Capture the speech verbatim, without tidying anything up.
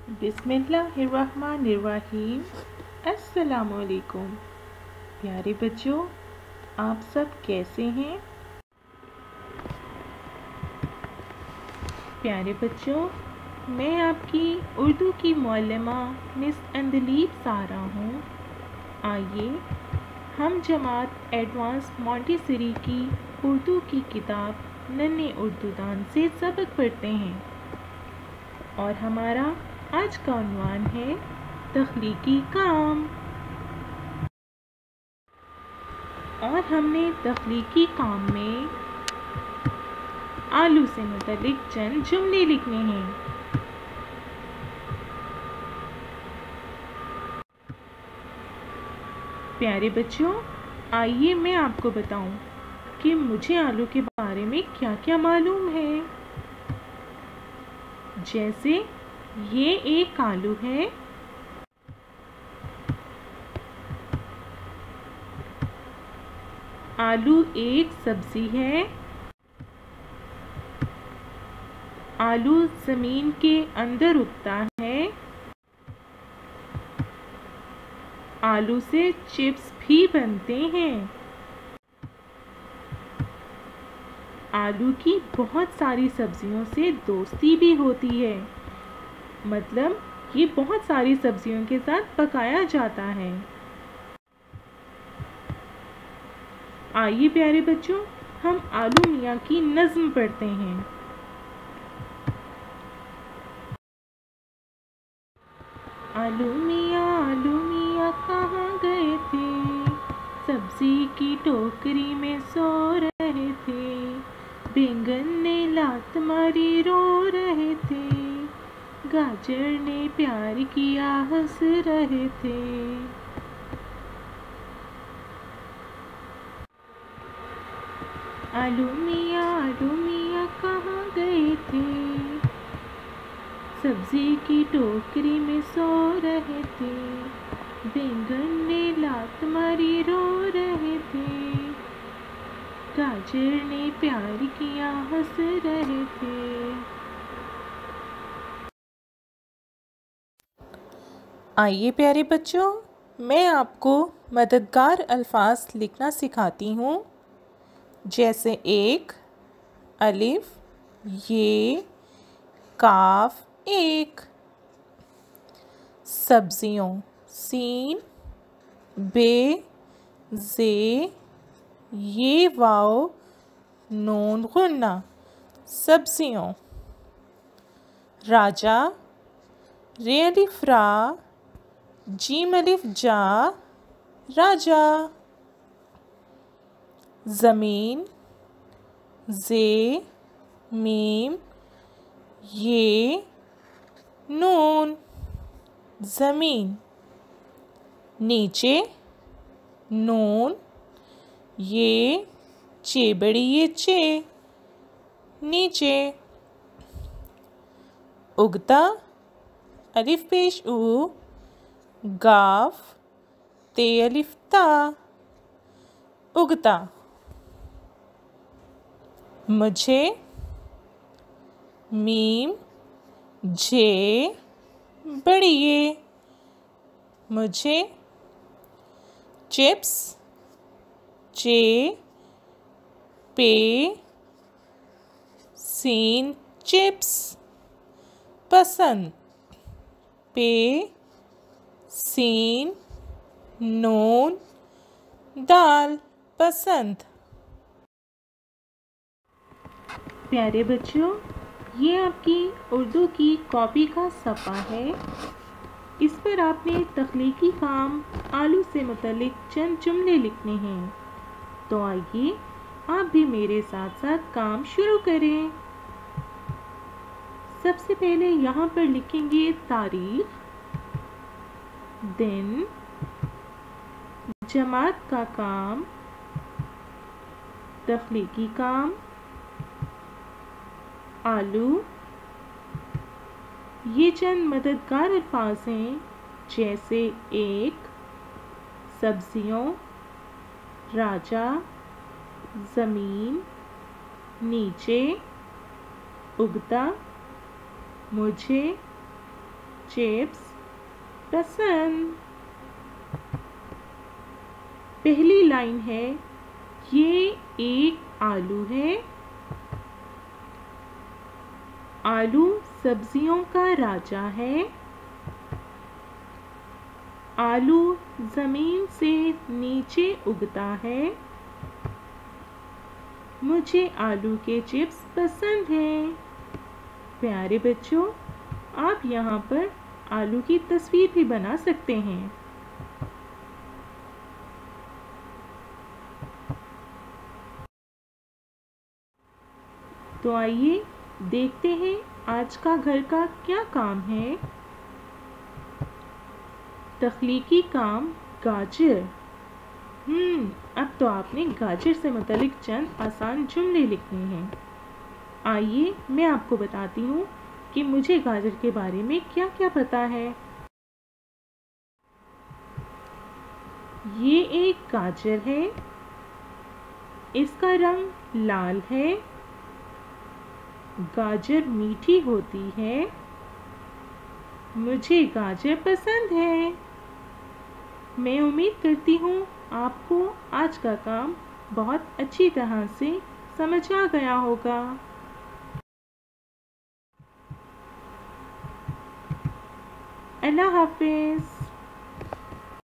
बिस्मिल्लाहिर्रहमानिर्रहीम। अस्सलामुअलैकुम। प्यारे बच्चों, आप सब कैसे हैं? प्यारे बच्चों, मैं आपकी उर्दू की मौल्लमा मिस अंदलीब सारा हूँ। आइए हम जमात एडवांस मॉन्टेसरी की उर्दू की किताब नन्हे उर्दू दान से सबक पढ़ते हैं और हमारा आज का उन्वान है तख्लीकी काम। और हमने तख्लीकी काम में आलू से मुतल्लिक चंद जुमले लिखने हैं। प्यारे बच्चों, आइए मैं आपको बताऊं कि मुझे आलू के बारे में क्या क्या मालूम है। जैसे ये एक आलू है, आलू एक सब्जी है, आलू जमीन के अंदर उगता है, आलू से चिप्स भी बनते हैं, आलू की बहुत सारी सब्जियों से दोस्ती भी होती है, मतलब ये बहुत सारी सब्जियों के साथ पकाया जाता है। आइए प्यारे बच्चों, हम आलू मियाँ की नज़्म पढ़ते हैं। आलू मियाँ आलू मियाँ कहाँ गए थे, सब्जी की टोकरी में सो रहे थे, बैंगन ने लात मारी रो रहे थे, गाजर ने प्यार किया हंस रहे थे। आलू मियाँ आलू मियाँ कहाँ गए थे, सब्जी की टोकरी में सो रहे थे, बैंगन ने लात मारी रो रहे थे, गाजर ने प्यार किया हंस रहे थे। आइए प्यारे बच्चों, मैं आपको मददगार अल्फाज लिखना सिखाती हूँ। जैसे एक अलिफ, ये, काफ एक, सब्जियों सीन, बे, जे, ये वाव, नून गुन्ना, सब्जियों, राजा, रे अलिफ रा, जीम अलिफ जा, राजा, ज़मीन, जे, मीम, ये, नून, ज़मीन, नीचे, नून, ये, चे बड़ी ये चे, नीचे, उगता, अलिफ पेश उ, गाफ, ते अलिफ ता, उगता, मुझे, मीम, जे बड़ी ये, मुझे, चिप्स, चे, पे, सीन चिप्स, पसंद, पे, सीन, नून, दाल, पसंद। प्यारे बच्चों, ये आपकी उर्दू की कॉपी का सफ़ा है। इस पर आपने तख्लीकी काम आलू से मुतल्लिक चंद जुमले लिखने हैं। तो आइए आप भी मेरे साथ साथ काम शुरू करें। सबसे पहले यहाँ पर लिखेंगे तारीख, दिन, जमात का काम, तख्लीकी काम, आलू। ये चंद मददगार अल्फाज हैं, जैसे एक, सब्जियों, राजा, ज़मीन, नीचे, उगता, मुझे, चिप्स पसंद। पहली लाइन है, ये एक आलू है। आलू सब्जियों का राजा है। आलू ज़मीन से नीचे उगता है। मुझे आलू के चिप्स पसंद हैं। प्यारे बच्चों, आप यहाँ पर आलू की तस्वीर भी बना सकते हैं। तो आइए देखते हैं आज का घर का क्या काम है। तख्लीकी काम गाजर। हम्म अब तो आपने गाजर से मुतालिक चंद आसान जुमले लिखने हैं। आइए मैं आपको बताती हूँ कि मुझे गाजर के बारे में क्या क्या पता है। ये एक गाजर है। इसका रंग लाल है। गाजर मीठी होती है। मुझे गाजर पसंद है। मैं उम्मीद करती हूँ आपको आज का काम बहुत अच्छी तरह से समझ आ गया होगा। अल्लाह हाफिज़।